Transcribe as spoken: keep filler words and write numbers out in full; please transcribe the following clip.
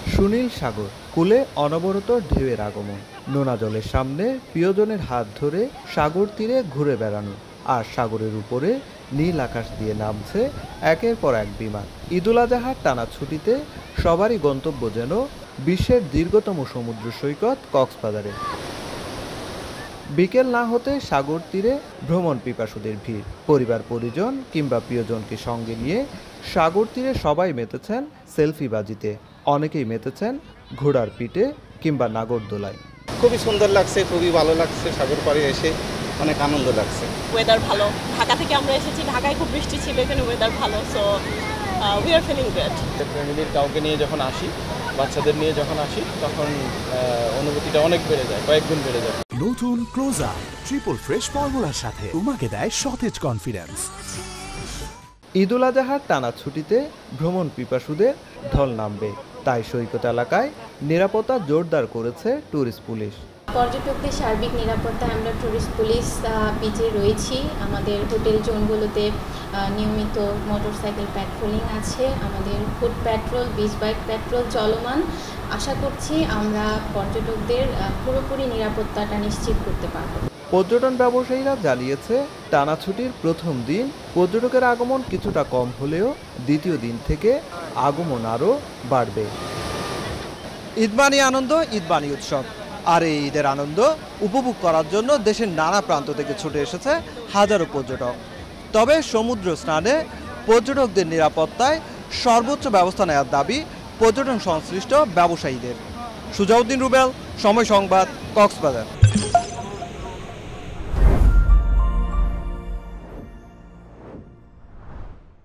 সুনীল সাগর, কূলে অনবরত ঢেউয়ের আগমন, নোনা জলের সামনে প্রিয়জনের হাত ধরে সাগর তীরে ঘুরে বেড়ানো, আর সাগরের উপরে নীল আকাশ দিয়ে নামছে একের পর এক বিমান। ঈদুল আজহার টানা ছুটিতে সবারই গন্তব্য যেন বিশ্বের দীর্ঘতম সমুদ্র সৈকত কক্সবাজারে। বিকেল না হতে সাগর তীরে ভ্রমণ পিপাসুদের ভিড়। পরিবার পরিজন কিংবা প্রিয়জনকে সঙ্গে নিয়ে সাগর তীরে সবাই মেতেছেন সেলফিবাজিতে, অনেকেই মেতেছেন ঘোড়ার পিঠে কিংবা নাগরদোলায়। খুবই সুন্দর লাগছে, খুবই ভালো লাগছে, সাগর পাড়ে এসে অনেক আনন্দ লাগছে। ওয়েদার ভালো, ঢাকা থেকে আমরা এসেছি, ঢাকায় খুব বৃষ্টি ছিল, এখানে ওয়েদার ভালো, so we are feeling good. ফ্যামিলির কাউকে নিয়ে যখন আসি, বাচ্চাদের নিয়ে যখন আসি, তখন অনুভূতিটা অনেক বেড়ে যায়, কয়েকগুণ বেড়ে যায়। নতুন ক্লোজার ট্রিপল ফ্রেশ ফর্মুলার সাথে তোমাকে দেয় সতেজ কনফিডেন্স। ঈদুল আজহার টানা ছুটিতে ভ্রমণ পিপাসুদের ঢল নামবে, তাই সৈকত এলাকায় নিরাপত্তা জোরদার করেছে ট্যুরিস্ট পুলিশ। পর্যটকদের সার্বিক নিরাপত্তায় আমরা ট্যুরিস্ট পুলিশ বিচে রয়েছি। আমাদের হোটেল জোনগুলোতে নিয়মিত মোটরসাইকেল প্যাট্রোলিং আছে, আমাদের foot patrol, beach bike patrol চলমান। আশা করছি আমরা পর্যটকদের পুরোপুরি নিরাপত্তাটা নিশ্চিত করতে পারব। পর্যটন ব্যবসায়ীরা জানিয়েছে, টানা ছুটির প্রথম দিন পর্যটকের আগমন কিছুটা কম হলেও দ্বিতীয় দিন থেকে আগমন আরও বাড়বে। ঈদবানি আনন্দ, ঈদবানি উৎসব, আর এই ঈদের আনন্দ উপভোগ করার জন্য দেশের নানা প্রান্ত থেকে ছুটে এসেছে হাজারো পর্যটক। তবে সমুদ্র স্নানে পর্যটকদের নিরাপত্তায় সর্বোচ্চ ব্যবস্থা নেওয়ার দাবি পর্যটন সংশ্লিষ্ট ব্যবসায়ীদের। সুজাউদ্দিন রুবেল, সময় সংবাদ, কক্সবাজার।